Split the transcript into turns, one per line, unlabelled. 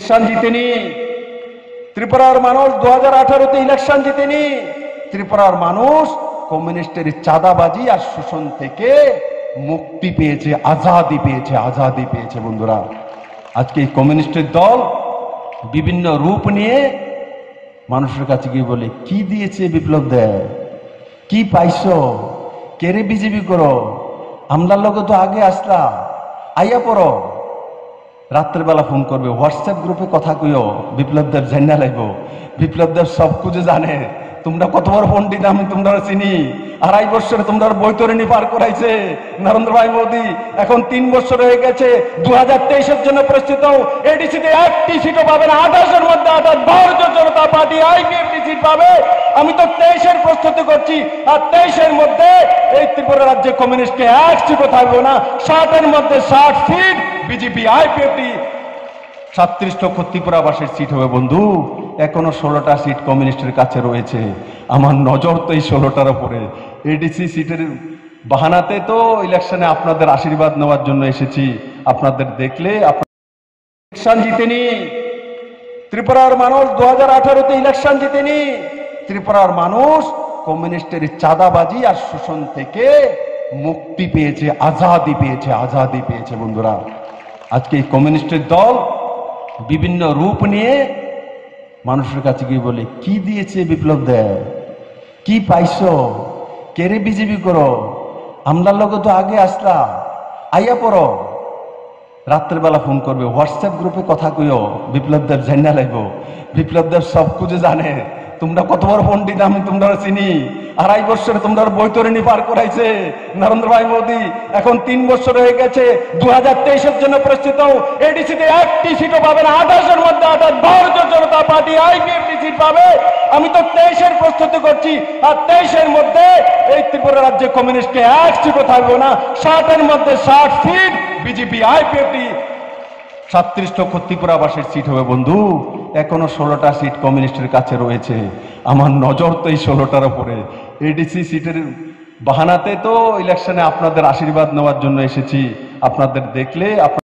Election জিতেনি। ত্রিপুরার মানুষ 2018-তে election জিতেনি। ত্রিপুরার মানুষ কমিউনিস্টের চাঁদাবাজি আর শোষণ থেকে মুক্তি পেয়েছে, আজাদি পেয়েছে, আজাদি পেয়েছে। বন্ধুরা, আজকে এই কমিউনিস্টের দল বিভিন্ন রূপ নিয়ে মানুষের কাছে গিয়ে বলে, কি দিয়েছে বিপ্লব দেয়, কি পাইছো, কেরে বিজেপি করো, আমলার লোক তো আগে আসলা, আইয়া পড়ো। রাত্রেবেলা ফোন করবে, হোয়াটসঅ্যাপ গ্রুপে কথা কইও, বিপ্লব দেব জানা লাগবো, বিপ্লব দেব সব কিছু জানে, তোমরা কত বড় পন্ডিত আমি তোমরা চিনি। 2.5 বছরে তোমরা বৈতরণী পার করাইছে নরেন্দ্র ভাই মোদী, এখন 3 বছর হয়ে গেছে। 2023-এর জন্য প্রস্তুত হও। এডিসিতে একটি সিটও পাবে না, 28-এর মধ্যে 28 ভারতীয় জনতা পার্টি আইপিএফটি সিট পাবে। আমি তো 23-এর প্রস্তুতি করছি, আর 23-এর মধ্যে এই ত্রিপুরা রাজ্যে কমিউনিস্টকে এক সিটও থাকবে না। 60-এর মধ্যে 60 সিট বিজেপি আইপিএফটি, 37 লক্ষ ত্রিপুরাবাসীর সিট হবে। বন্ধু, এখনো 16টা সিট কমিউনিস্টের কাছে রয়েছে। আমার নজর তো এই 16টার উপরে। এডিসি সিটের বাহানাতে তো ইলেকশনে আপনাদের আশীর্বাদ নেওয়ার জন্য এসেছি। আপনাদের দেখলে ইলেকশন জিতেনি। ত্রিপুরার মানুষ 2018-তে ইলেকশন জিতেনি। ত্রিপুরার মানুষ কমিউনিস্টের চাঁদাবাজি আর শোষণ থেকে মুক্তি পেয়েছে, আজাদি পেয়েছে, আজাদি পেয়েছে। বন্ধুরা, আজকে এই কমিউনিস্টের দল বিভিন্ন রূপ নিয়ে মানুষের কাছে গিয়ে বলে, কি দিয়েছে বিপ্লব দেয়, কি পাইছো, কেরে বিজেপি করো, আমলার লোক তো আগে আসলা, আইয়া পড়ো। রাত্রেবেলা ফোন করবে, হোয়াটসঅ্যাপ গ্রুপে কথা কইও, বিপ্লব দেব জানা লাগবো, বিপ্লব দেব সব কিছু জানে, তোমরা কত বড় পন্ডিত আমি তোমরা চিনি। 2.5 বছরে তোমরা বৈতরণী পার করাইছে নরেন্দ্র ভাই মোদী, এখন 3 বছর হয়ে গেছে। 2023-এর জন্য প্রস্তুত হও। এডিসিতে একটি সিটও পাবে না, 28-এর মধ্যে 28 ভারতীয় জনতা পার্টি আইপিএফটি সিট পাবে। আমি তো 23-এর প্রস্তুতি করছি, আর 23-এর মধ্যে এই ত্রিপুরা রাজ্যে কমিউনিস্টকে এক সিটও থাকবে না। 60-এর মধ্যে 60 সিট বিজেপি আইপিএফটি, 37 লক্ষ ত্রিপুরাবাসীর সিট হবে। বন্ধু, এখনো 16টা সিট কমিউনিস্টের কাছে রয়েছে। আমার নজর তো এই 16টার উপরে। এডিসি সিটের বাহানাতে তো ইলেকশনে আপনাদের আশীর্বাদ নেওয়ার জন্য এসেছি। আপনাদের দেখলে